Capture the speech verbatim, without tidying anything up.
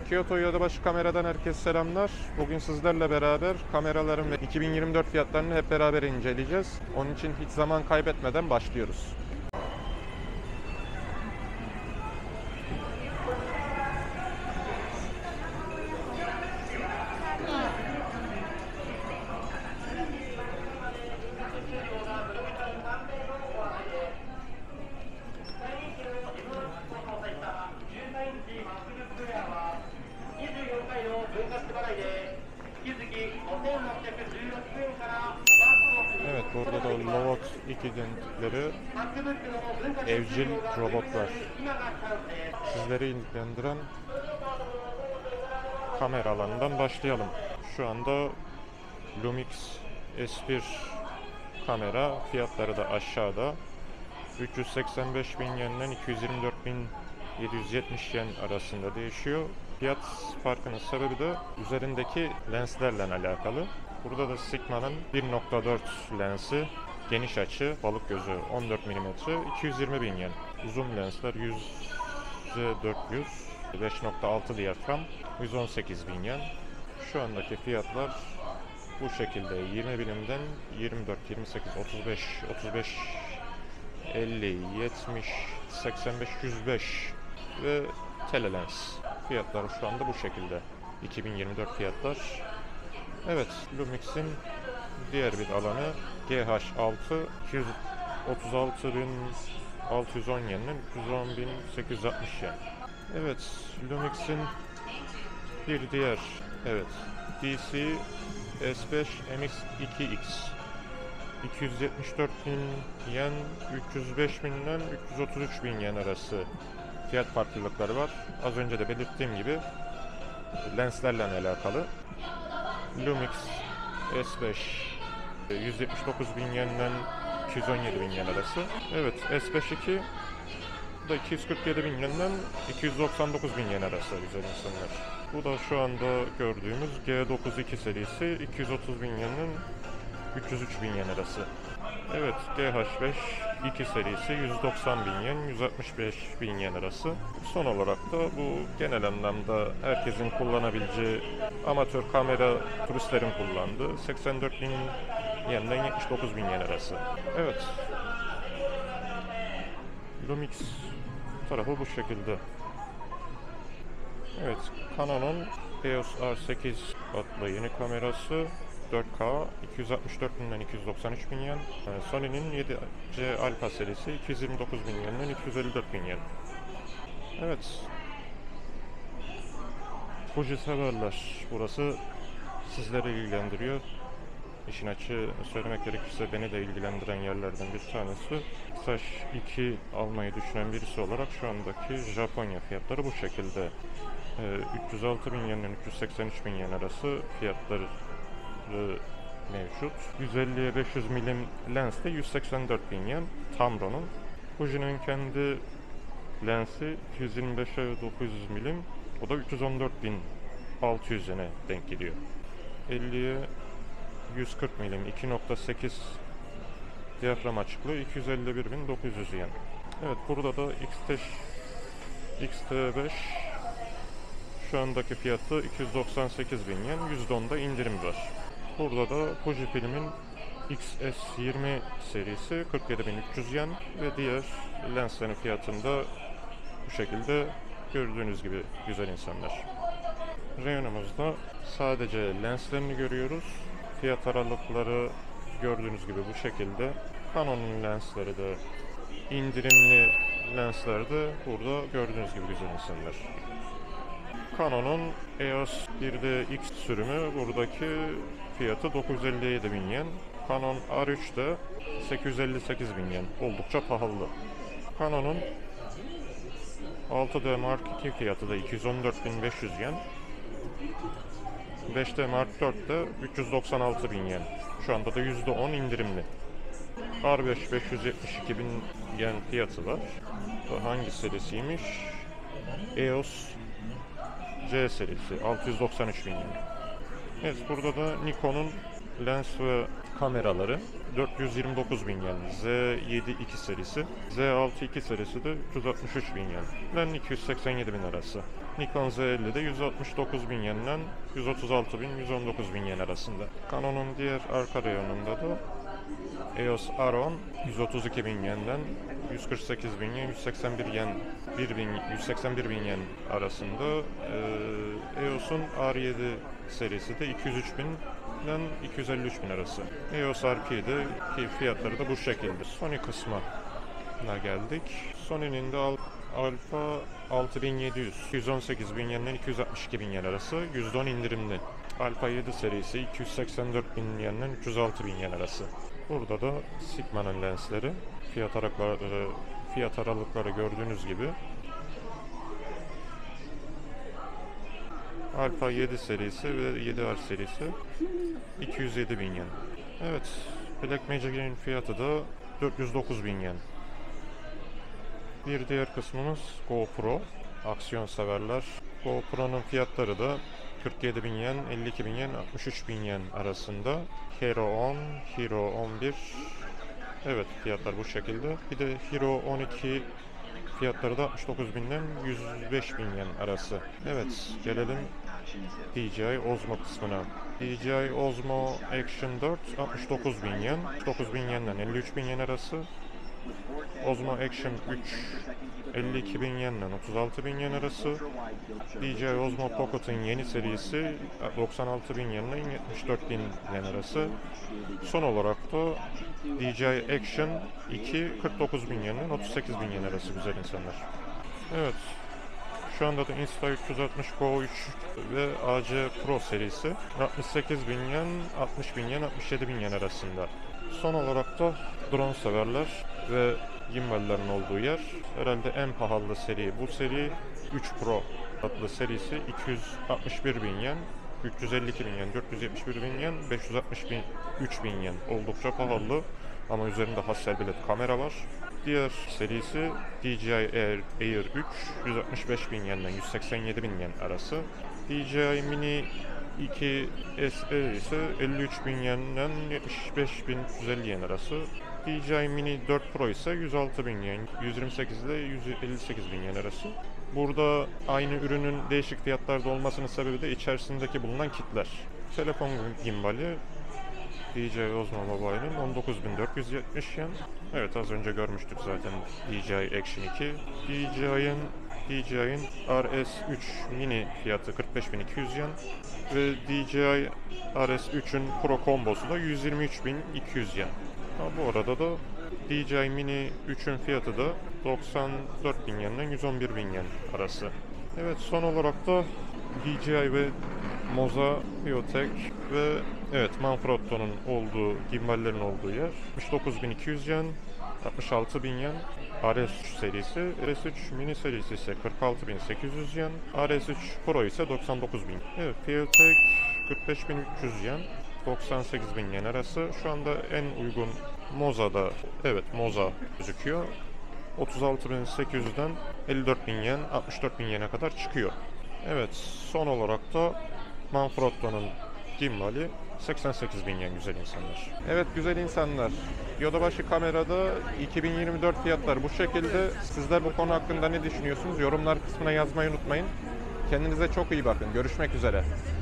Kyoto Yodobashi kameradan herkese selamlar. Bugün sizlerle beraber kameraların ve iki bin yirmi dört fiyatlarını hep beraber inceleyeceğiz. Onun için hiç zaman kaybetmeden başlıyoruz. Evet, burada da Lovot iki identikleri evcil robotlar. Sizleri ilgilendiren kamera alanından başlayalım. Şu anda Lumix S bir kamera, fiyatları da aşağıda. üç yüz seksen beş bin yenden iki yüz yirmi dört bin yedi yüz yetmiş yen arasında değişiyor. Fiyat farkının sebebi de üzerindeki lenslerle alakalı. Burada da Sigma'nın bir nokta dört lensi, geniş açı, balık gözü on dört milimetre, iki yüz yirmi bin yen. Zoom lensler yüz dört yüz, beş nokta altı diyafram, yüz on sekiz bin yen. Şu andaki fiyatlar bu şekilde: yirmi milimden yirmi dört, yirmi sekiz, otuz beş, otuz beş, elli, yetmiş, seksen beş, yüz beş ve telelens. Fiyatlar şu anda bu şekilde. iki bin yirmi dört fiyatlar. Evet, Lumix'in diğer bir alanı G H altı, iki yüz otuz altı bin altı yüz on yenden üç yüz on bin sekiz yüz altmış yen. Evet, Lumix'in bir diğer, evet, D C S beş M X iki X, iki yüz yetmiş dört bin yen, üç yüz beş binden üç yüz otuz üç bin yen arası fiyat farklılıkları var. Az önce de belirttiğim gibi lenslerle alakalı. Lumix S beş yüz yetmiş dokuz bin yenden iki yüz on yedi bin yen arası. Evet, S beş iki da iki yüz kırk yedi bin yenden iki yüz doksan dokuz bin yen arası güzel insanlar. Bu da şu anda gördüğümüz G dokuz iki serisi, iki yüz otuz bin yenden üç yüz üç bin yen arası. Evet, G H beş iki serisi yüz doksan bin yen, yüz altmış beş bin yen arası. Son olarak da bu genel anlamda herkesin kullanabileceği amatör kamera, turistlerin kullandığı seksen dört bin yenden yetmiş dokuz bin yen arası. Evet, Lumix tarafı bu şekilde. Evet, Canon'un E O S R sekiz adlı yeni kamerası dört K, iki yüz altmış dört binden iki yüz doksan üç bin yen. Sony'nin yedi C Alpha serisi iki yüz yirmi dokuz bin yenden iki yüz elli dört bin yen. Evet, Fuji severler. Burası sizleri ilgilendiriyor. İşin açığı söylemek gerekirse beni de ilgilendiren yerlerden bir tanesi. Sash iki almayı düşünen birisi olarak şu andaki Japonya fiyatları bu şekilde. üç yüz altı bin yenden üç yüz seksen üç bin yen arası fiyatları mevcut. yüz elliye beş yüz milim lens de yüz seksen dört bin yen Tamron'un. Fuji'nin kendi lensi iki yüz yirmi beşe dokuz yüz milim, o da üç yüz on dört bin altı yüz yene denk geliyor. elliye yüz kırk milim iki nokta sekiz diyafram açıklığı iki yüz elli bir bin dokuz yüz yen. Evet, burada da X T beş şu andaki fiyatı iki yüz doksan sekiz bin yen, yüzde on da indirim var. Burada da Fujifilm'in X S yirmi serisi kırk yedi bin üç yüz yen ve diğer lenslerin fiyatında bu şekilde gördüğünüz gibi güzel insanlar. Reyonumuzda sadece lenslerini görüyoruz. Fiyat aralıkları gördüğünüz gibi bu şekilde. Canon'un lensleri de, indirimli lensler de burada gördüğünüz gibi güzel insanlar. Canon'un E O S bir D X sürümü buradaki fiyatı dokuz yüz elli yedi bin yen. Canon R üç de sekiz yüz elli sekiz bin yen. Oldukça pahalı. Canon'un altı D Mark iki fiyatı da iki yüz on dört bin beş yüz yen. beş D Mark dört de üç yüz doksan altı bin yen. Şu anda da yüzde on indirimli. R beş beş yüz yetmiş iki bin yen fiyatı var. Hangi serisiymiş? E O S C serisi altı yüz doksan üç bin yen. Evet, burada da Nikon'un lens ve kameraları dört yüz yirmi dokuz bin yen. Z yedi iki serisi. Z altı iki serisi de üç yüz altmış üç bin yen. Ben iki yüz seksen yedi bin arası. Nikon Z elli de yüz altmış dokuz bin yenden yüz otuz altı bin yüz on dokuz bin yen arasında. Canon'un diğer arka reyonunda da E O S R on yüz otuz iki bin yenden yüz kırk sekiz bin yen, yüz seksen bir yen, bir bin, yüz seksen bir bin yen arasında. Ee, E O S'un R yedi serisi de iki yüz üç binden iki yüz elli üç bin arası. E O S R P'de ki fiyatları da bu şekilde. Sony kısmına geldik. Sony'nin de Al Alpha altı bin yedi yüz, yüz on sekiz bin yenden iki yüz altmış iki bin yen arası, yüzde on indirimli. Alpha yedi serisi iki yüz seksen dört bin yenden üç yüz altı bin yen arası. Burada da Sigma'nın lensleri, fiyat aralıkları, fiyat aralıkları gördüğünüz gibi. Alpha yedi serisi ve yedi R serisi iki yüz yedi bin yen. Evet, Blackmagic'in fiyatı da dört yüz dokuz bin yen. Bir diğer kısmımız GoPro. Aksiyon severler. GoPro'nun fiyatları da kırk yedi bin yen, elli iki bin yen, altmış üç bin yen arasında. Hero on, Hero on bir. Evet, fiyatlar bu şekilde. Bir de Hero on iki fiyatları da altmış dokuz binden yüz beş bin yen arası. Evet, gelelim D J I Osmo kısmına. D J I Osmo Action dört altmış dokuz bin yen, altmış dokuz bin yenden elli üç bin yen arası. Osmo Action üç elli iki bin yenden otuz altı bin yen arası. D J I Osmo Pocket'ın yeni serisi doksan altı bin yenden yetmiş dört bin yen arası. Son olarak da D J I Action iki kırk dokuz bin yenden otuz sekiz bin yen arası güzel insanlar. Evet. Şu anda da Insta üç yüz altmış Go üç ve A C Pro serisi altmış sekiz bin yen, altmış bin yen, altmış yedi bin yen arasında. Son olarak da drone severler ve gimballerin olduğu yer. Herhalde en pahalı seri bu seri üç Pro adlı serisi iki yüz altmış bir bin yen, üç yüz elli iki bin yen, dört yüz yetmiş bir bin yen, beş yüz altmış üç bin yen. Oldukça pahalı ama üzerinde Hasselblad kamera var. Diğer serisi D J I Air, Air üç yüz altmış beş bin yenden yüz seksen yedi bin yen arası. D J I Mini iki S E ise elli üç bin yenden yetmiş beş bin üç yüz elli yen arası. D J I Mini dört Pro ise yüz altı bin yen, yüz yirmi sekiz ile yüz elli sekiz bin yen arası. Burada aynı ürünün değişik fiyatlarda olmasının sebebi de içerisindeki bulunan kitler. Telefon gimbali D J I Osmo Mobile'ın on dokuz bin dört yüz yetmiş yen. Evet, az önce görmüştük zaten D J I Action iki. D J I'ın D J I'ın R S üç mini fiyatı kırk beş bin iki yüz yen ve D J I R S üçün Pro kombosu da yüz yirmi üç bin iki yüz yen. Ha, bu arada da D J I Mini üçün fiyatı da doksan dört bin yenden yüz on bir bin yen arası. Evet, son olarak da D J I ve Moza, Biotech ve evet Manfrotto'nun olduğu, gimballerin olduğu yer altmış dokuz bin iki yüz yen, altmış altı bin yen. R S üç serisi, R S üç mini serisi ise kırk altı bin sekiz yüz yen, R S üç Pro ise doksan dokuz bin. Evet, Biotech kırk beş bin üç yüz yen, doksan sekiz bin yen arası. Şu anda en uygun Moza'da, evet Moza gözüküyor. otuz altı bin sekiz yüzden elli dört bin yen, altmış dört bin yene kadar çıkıyor. Evet, son olarak da Manfrotto'nun gimbali seksen sekiz bin yen güzel insanlar. Evet güzel insanlar. Yodobashi kamerada iki bin yirmi dört fiyatlar bu şekilde. Sizler bu konu hakkında ne düşünüyorsunuz? Yorumlar kısmına yazmayı unutmayın. Kendinize çok iyi bakın. Görüşmek üzere.